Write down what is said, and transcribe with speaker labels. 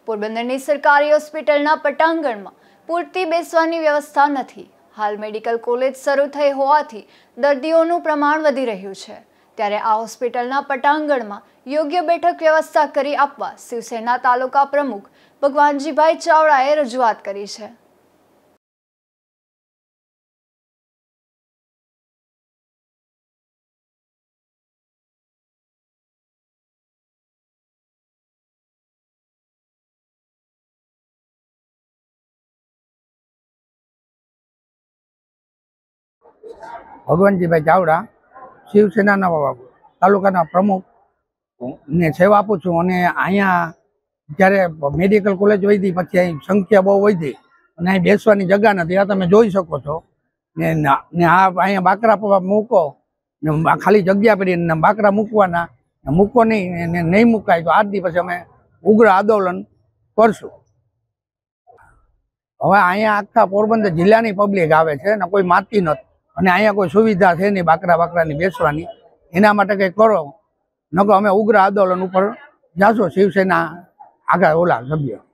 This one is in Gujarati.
Speaker 1: પોરબંદરની સરકારી હોસ્પિટલના પટાંગણમાં પૂરતી બેસવાની વ્યવસ્થા નથી। હાલ મેડિકલ કોલેજ શરૂ થઈ હોવાથી દર્દીઓનું પ્રમાણ વધી રહ્યું છે, ત્યારે આ હોસ્પિટલના પટાંગણમાં યોગ્ય બેઠક વ્યવસ્થા કરી આપવા શિવસેના તાલુકા પ્રમુખ ભગવાનજીભાઈ ચાવડાએ રજૂઆત કરી છે।
Speaker 2: ભગવાનજીભાઈ ચાવડા શિવસેનાના તાલુકાના પ્રમુખ ને સેવા આપું છું। અને અહીંયા જ્યારે મેડિકલ કોલેજ વધી પછી અહીં સંખ્યા બહુ વધી અને અહીં બેસવાની જગ્યા નથી, આ તમે જોઈ શકો છો ને આ અહીંયા બાકરા મૂકો ને ખાલી જગ્યા પડી બાકરા મૂકવાના, મૂકો નહીં મુકાય તો આજ દી પછી અમે ઉગ્ર આંદોલન કરશું। હવે અહીંયા આખા પોરબંદર જિલ્લાની પબ્લિક આવે છે ને કોઈ માતી નથી, અને અહીંયા કોઈ સુવિધા છે નહીં બાકરાની બેસવાની, એના માટે કંઈક કરો, નકર અમે ઉગ્ર આંદોલન ઉપર જાશું શિવસેના આગળ સભ્ય।